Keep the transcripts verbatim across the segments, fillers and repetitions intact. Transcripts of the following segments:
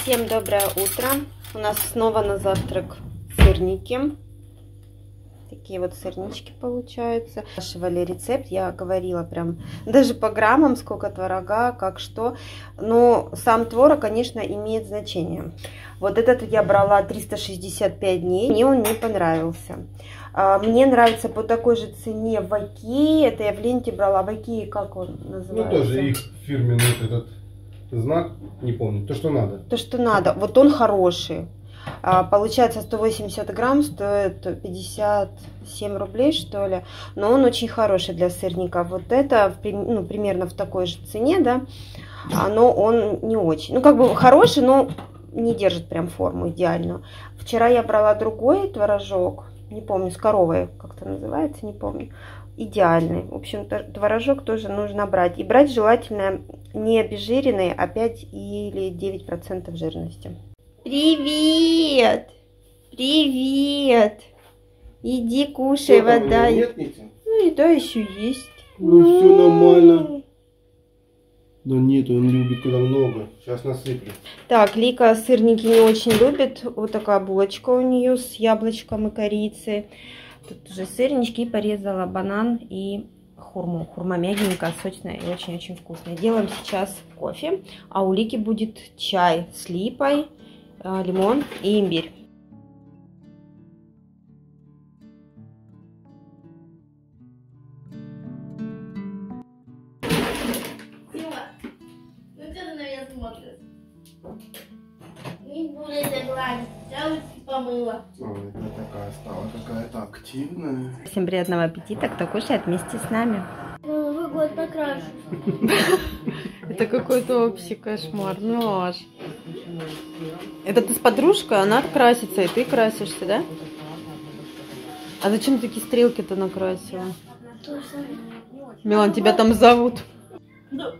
Всем доброе утро. У нас снова на завтрак сырники. Такие вот сырнички получаются. Спрашивали рецепт, я говорила прям даже по граммам, сколько творога, как что. Но сам творог, конечно, имеет значение. Вот этот я брала триста шестьдесят пять дней, мне он не понравился. Мне нравится по такой же цене в Окее. Это я в ленте брала. В Окее, как он называется? Ну, тоже их фирменный этот знак, не помню, то, что надо. То, что надо. Вот он хороший. А, получается, сто восемьдесят грамм стоит пятьдесят семь рублей, что ли. Но он очень хороший для сырника. Вот это, ну, примерно в такой же цене, да. Но он не очень. Ну, как бы хороший, но не держит прям форму идеальную. Вчера я брала другой творожок. Не помню, с коровой как-то называется, не помню. Идеальный. В общем, творожок тоже нужно брать. И брать желательно не обезжиренный, а пять или девять процентов жирности. Привет! Привет! Иди кушай, что, вода. Нет, нет? Ну, еда еще есть. Ну, ну, все нормально. Да нет, он любит, когда много. Сейчас насыплю. Так, Лика сырники не очень любит. Вот такая булочка у нее с яблочком и корицей. Тут уже сырнички, и порезала банан и хурму. Хурма мягенькая, сочная и очень-очень вкусная. Делаем сейчас кофе, а у Лики будет чай с липой, лимон и имбирь. Помыла. Ой, это такая стала какая-то активная. Всем приятного аппетита, кто кушает вместе с нами. Новый год накрашу. Это какой-то общий кошмар. Ну аж. Это ты с подружкой, она открасится, и ты красишься, да? А зачем ты такие стрелки-то накрасила? Милан, тебя там зовут. Да.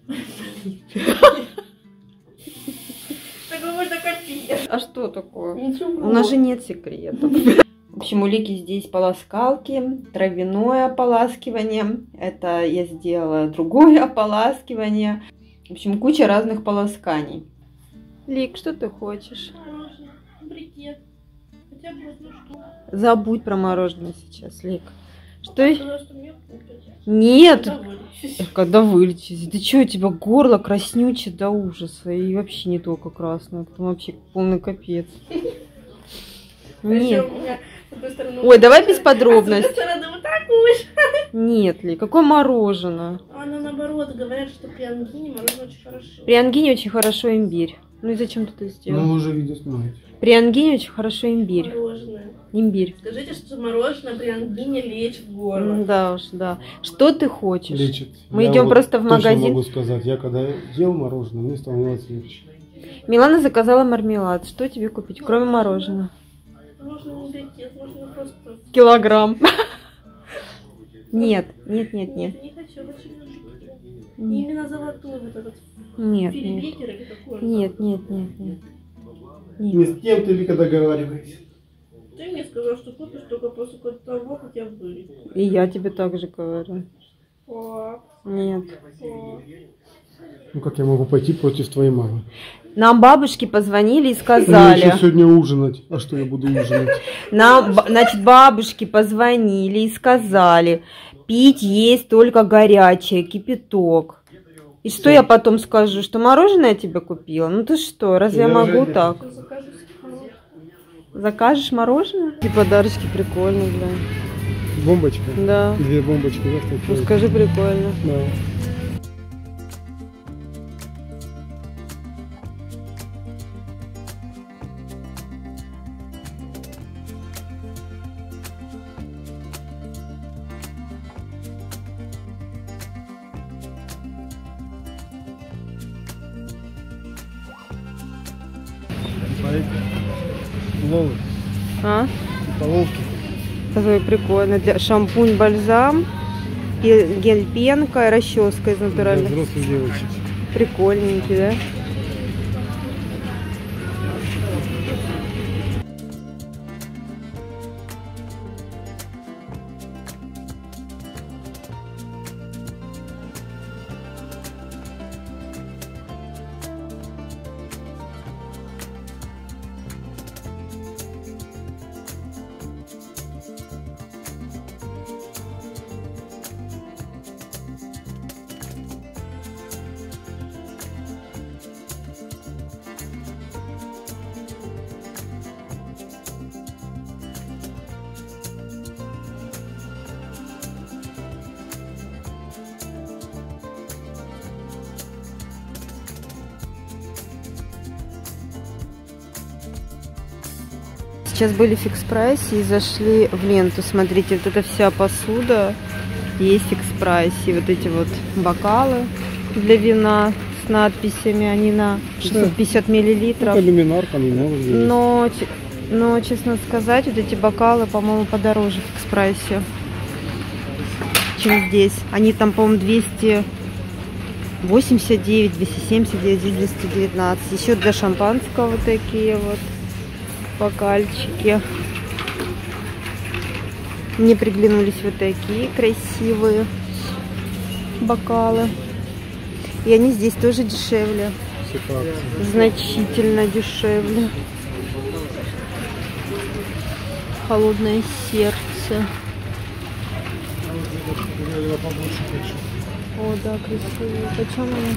А что такое? Ничего. У нас же нет секретов. В общем, у Лики здесь полоскалки, травяное ополаскивание. Это я сделала другое ополаскивание. В общем, куча разных полосканий. Лик, что ты хочешь? Мороженое, брикет. Хотя бы одну штуку. Забудь про мороженое сейчас, Лик. Что? Сказала, что мне купят. Нет! Когда вылечусь. Когда вылечить? Ты что, у тебя горло краснючее до ужаса. И вообще не только красное. Это вообще полный капец. Нет. Ой, давай без подробностей. Нет ли, какое мороженое? Она наоборот, говорят, что при ангине мороженое очень хорошо. При ангине очень хорошо имбирь. Ну и зачем ты это сделал? Ну, уже видео снимаете. При ангине очень хорошо имбирь. Мороженое. Имбирь. Скажите, что мороженое при ангине лечит горло. Да уж, да. Что ты хочешь? Лечит. Мы Я идем вот просто в точно магазин. могу сказать, я когда ел мороженое, мне становилось легче. Милана заказала мармелад. Что тебе купить, кроме мороженого? Можно не брикет, можно просто... Килограмм. Нет, нет, нет, нет. Не хочу, хочу брикет. Не именно золотой вот этот. Нет, нет. Филибекер или какой он? Нет, нет, нет, нет. Не с кем ты, Вика, договариваешься? Ты мне сказал, что купишь только после того, как я вылечу. И я тебе так же говорю. Пап, Нет. пап. Ну, как я могу пойти против твоей мамы? Нам бабушки позвонили и Мне сказали. еще сегодня ужинать. А что я буду ужинать? Нам, значит, бабушки позвонили и сказали, пить есть только горячее, кипяток. И что я потом скажу, что мороженое я тебе купила? Ну ты что, разве я, Я могу уже- так? Ты закажешь сахар. Закажешь мороженое? И подарочки прикольные, бля. Бомбочка? Да. Две бомбочки, да? Ну такие? скажи, прикольно. Да. Смотрите. Лолы. А? Половки. Такой прикольно. Для шампунь, бальзам, пе- гель пенка и расческа из Для натуральных. взрослых девочек. Прикольненький, да? Сейчас были в фикс прайсе и зашли в ленту. Смотрите, вот эта вся посуда есть в фикс прайсе. Вот эти вот бокалы для вина с надписями, они на шестьсот пятьдесят миллилитров. Это люминарка, не может быть. Но, но, честно сказать, вот эти бокалы, по-моему, подороже в фикс прайсе, чем здесь. Они там, по-моему, двести восемьдесят девять, двести семьдесят девять, здесь двести девятнадцать. Еще для шампанского вот такие вот бокальчики. Мне приглянулись вот такие красивые бокалы. И они здесь тоже дешевле. Значительно дешевле. Холодное сердце. О, да, красивые. Почем они?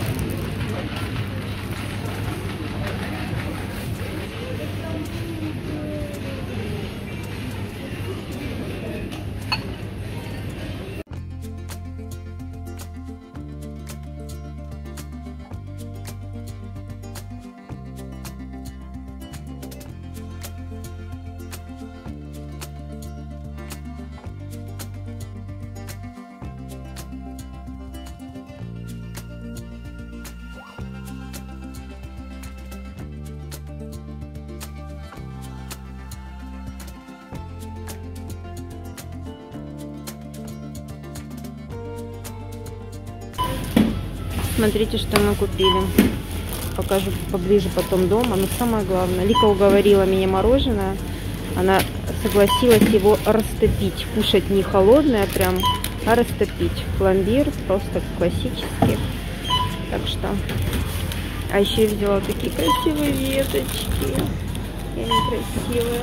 Смотрите, что мы купили. Покажу поближе потом дома. Но самое главное, Лика уговорила меня мороженое. Она согласилась его растопить. Кушать не холодное прям, а растопить. Пломбир просто классический. Так что... А еще я взяла такие красивые веточки. И они красивые.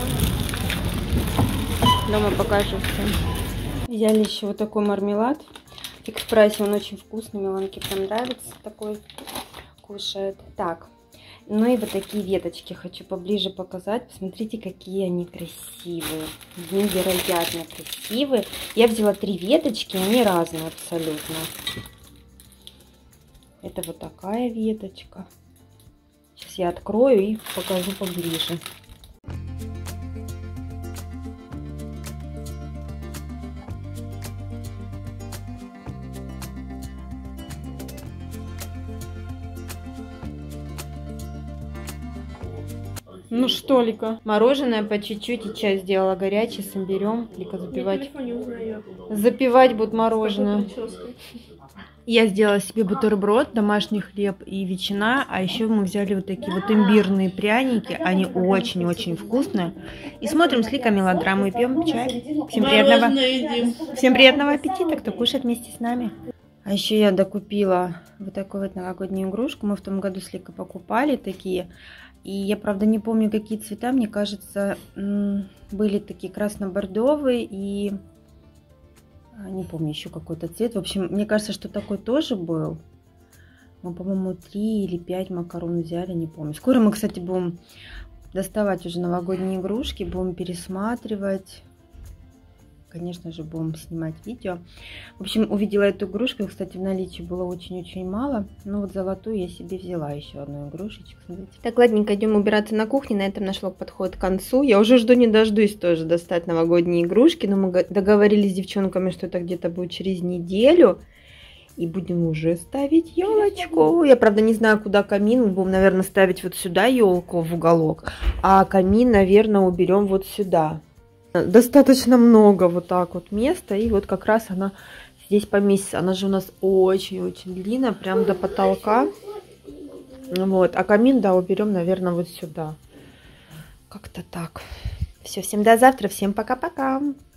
Дома покажу всем. Взяли еще вот такой мармелад. В фикс прайсе он очень вкусный, Миланке прям нравится, такой кушает. Так, ну и вот такие веточки хочу поближе показать. Посмотрите, какие они красивые, невероятно красивые. Я взяла три веточки, они разные абсолютно. Это вот такая веточка. Сейчас я открою и покажу поближе. Ну что, Лика, мороженое по чуть-чуть, и чай сделала горячий, с имбирем. Лика, запивать. Запивать будет мороженое. Я сделала себе бутерброд, домашний хлеб и ветчина, а еще мы взяли вот такие вот имбирные пряники, они очень-очень вкусные. И смотрим с Ликой мелодраму и пьем чай. Всем приятного, всем приятного аппетита, кто кушает вместе с нами. А еще я докупила вот такую вот новогоднюю игрушку, мы в том году с Ликой покупали такие. И я, правда, не помню, какие цвета, мне кажется, были такие красно-бордовые и... Не помню, еще какой-то цвет. В общем, мне кажется, что такой тоже был. Мы, по-моему, три или пять макарон взяли, не помню. Скоро мы, кстати, будем доставать уже новогодние игрушки, будем пересматривать. Конечно же, будем снимать видео. В общем, увидела эту игрушку. Кстати, в наличии было очень-очень мало. Но вот золотую я себе взяла еще одну игрушечку. Смотрите. Так, ладненько, идем убираться на кухне. На этом наш влог подходит к концу. Я уже жду не дождусь тоже достать новогодние игрушки. Но мы договорились с девчонками, что это где-то будет через неделю. И будем уже ставить елочку. Я, правда, не знаю, куда камин. Мы будем, наверное, ставить вот сюда елку в уголок. А камин, наверное, уберем вот сюда. Достаточно много вот так вот места, и вот как раз она здесь поместится. Она же у нас очень-очень длинная, прям до потолка. Вот, а камин, да, уберем, наверное, вот сюда. Как-то так. Все, всем до завтра, всем пока-пока.